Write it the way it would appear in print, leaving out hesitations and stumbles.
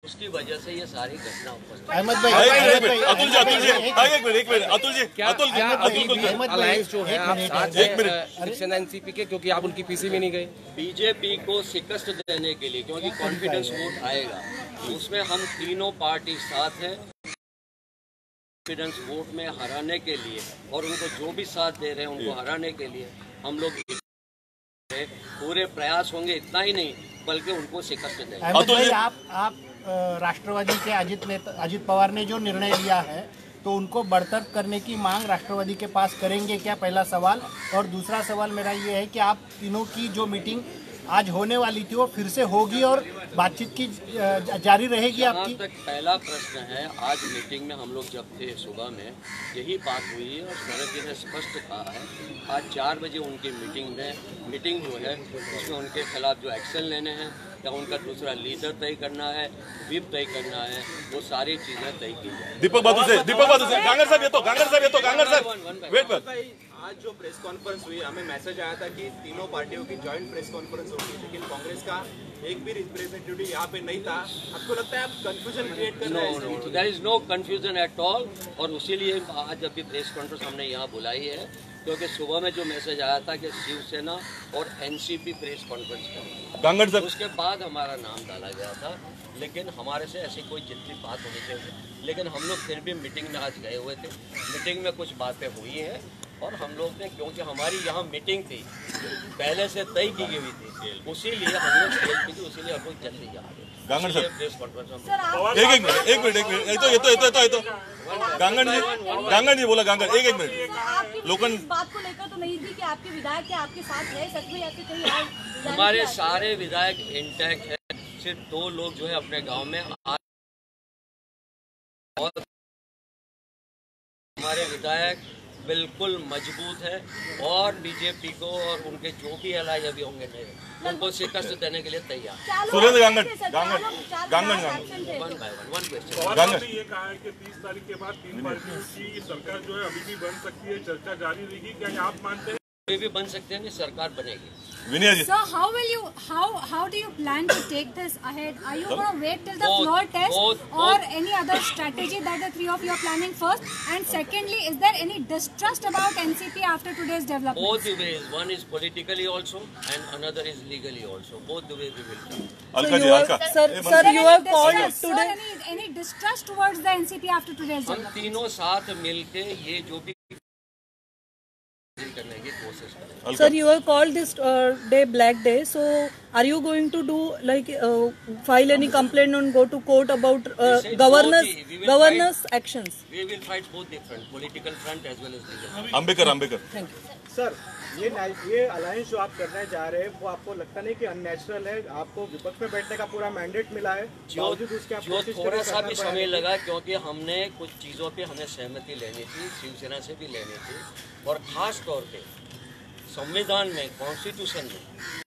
उसकी वजह से ये सारी घटना उपस्थित। अहमद भाई, अतुल जी, एक मिनट, अतुल जी, अतुल अलायंस जो है आप साथ शिवसेना एनसीपी के, क्योंकि आप उनकी पीसी में नहीं गए। बीजेपी को शिकस्त देने के लिए, क्योंकि कॉन्फिडेंस वोट आएगा, उसमें हम तीनों पार्टी साथ हैं। कॉन्फिडेंस वोट में हराने के लिए और उनको जो भी साथ दे रहे हैं उनको हराने के लिए हम लोग पूरे प्रयास होंगे। इतना ही नहीं बल्कि उनको शिकस्त देंगे। अहमद भाई, आप राष्ट्रवादी के अजित पवार ने जो निर्णय लिया है तो उनको बरतरफ करने की मांग राष्ट्रवादी के पास करेंगे क्या, पहला सवाल। और दूसरा सवाल मेरा ये है कि आप तीनों की जो मीटिंग आज होने वाली थी वो फिर से होगी और बातचीत की जारी रहेगी आपकी? तक पहला प्रश्न है, आज मीटिंग में हम लोग जब थे सुबह में यही बात हुई है और शरद जी ने स्पष्ट कहा है आज 4 बजे उनकी मीटिंग जो है उसमें उनके खिलाफ जो एक्शन लेने हैं या उनका दूसरा लीडर तय करना है, व्हिप तय करना है, वो सारी चीजें तय की जाए। दीपक बाबू से गांगर साहब वेट। आज जो प्रेस कॉन्फ्रेंस हुई, हमें मैसेज आया था कि तीनों पार्टियों की जॉइंट प्रेस कॉन्फ्रेंस होगी, लेकिन कांग्रेस का एक भी रिप्रेजेंटेटिव यहाँ पे नहीं था। आपको लगता है आप कंफ्यूजन क्रिएट कर रहे हैं? There is no confusion at all. और इसीलिए आज अभी प्रेस कॉन्फ्रेंस हमने यहाँ बुलाई है, क्योंकि सुबह में जो मैसेज आया था कि शिवसेना और एनसीपी प्रेस कॉन्फ्रेंस करेंगे, उसके बाद हमारा नाम डाला गया था। लेकिन हमारे से ऐसी कोई जितनी बात होनी चाहिए, लेकिन हम लोग फिर भी मीटिंग में आज गए हुए थे। मीटिंग में कुछ बातें हुई हैं और हम लोग ने, क्योंकि हमारी यहाँ मीटिंग थी पहले से तय की गई थी, इसीलिए हम लोग खेल की थी, इसीलिए हम लोग जल्दी जा रहे। गांगर साहब प्रेस कॉन्फ्रेंस एक मिनट ये तो गांगर जी बोला। गांगर एक मिनट, लोकन बात को लेकर तो नहीं थी कि आपके विधायक के आपके साथ है सच में, या फिर कहीं और? हमारे सारे विधायक इंटैक्ट है, सिर्फ 2 लोग जो है अपने गांव में और हमारे विधायक बिल्कुल मजबूत है और बीजेपी को और उनके जो भी एलाई अभी होंगे नहीं उनको शिकस्त देने के लिए तैयार। Surendra Gangar one question. पवार ने ये कहा है कि 30 तारीख के बाद 3 पार्टियों की सरकार जो है अभी भी बन सकती है, चर्चा जारी रहेगी। क्या आप मानते हैं भी बन सकते हैं? नहीं, सरकार बनेगी। विनय जी, So how do you plan to take this ahead? Are you going to wait till the floor test or any other strategy that the 3 of you are planning first? And secondly, is there any distrust about NCP after today's development? Both the ways. One is politically also and another is legally also. Both the ways we will come. Sir, you have called today. Any distrust towards the NCP after today's हम development? तीनों साथ मिलके ये जो भी करने की कोशिश करें। Sir, you have called this day Black Day. So, are you going to do like file any complaint and go to court about governors' actions? We will fight both different political front as well as legal. Ambekar. Thank you. Sir, ये alliance जो आप करने जा रहे हैं वो आपको लगता नहीं कि अननेचुरल है? आपको विपक्ष में बैठने का पूरा मैंडेट मिला है, जो थोड़ा सा भी समय लगा, क्योंकि हमने कुछ चीज़ों पे हमें सहमति लेनी थी, शिवसेना से भी लेनी थी, और खास तौर पे संविधान में, कॉन्स्टिट्यूशन में